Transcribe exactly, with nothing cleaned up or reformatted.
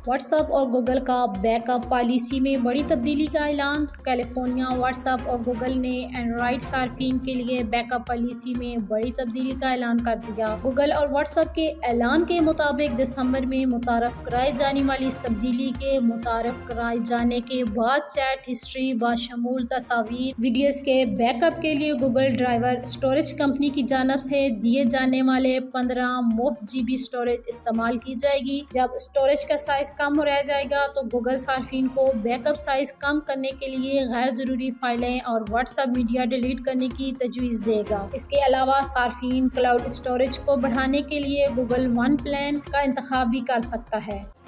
WhatsApp और Google का backup policy में बड़ी तब्दीली का ऐलान। कैलिफोर्निया व्हाट्सएप और गूगल ने एंड्रॉइड सार्फिन के लिए बैकअप पॉलिसी में बड़ी तब्दीली का ऐलान कर दिया। गूगल और व्हाट्सएप के ऐलान के मुताबिक दिसंबर में मुतारफ कराई जाने वाली इस तब्दीली के मुतारफ कराए जाने के बाद चैट हिस्ट्री बाशमूल तस्वीर वीडियोस के बैकअप के लिए गूगल ड्राइवर स्टोरेज कंपनी की जानब से दिए जाने वाले पंद्रह मुफ्त जीबी स्टोरेज इस्तेमाल की जाएगी। जब स्टोरेज का साइज कम हो रह जाएगा तो गूगल सार्फिन को बैकअप साइज कम करने के लिए गैर जरूरी फाइलें और व्हाट्सएप मीडिया डिलीट करने की तजवीज़ देगा। इसके अलावा सार्फिन क्लाउड स्टोरेज को बढ़ाने के लिए गूगल वन प्लान का इंतखाब भी कर सकता है।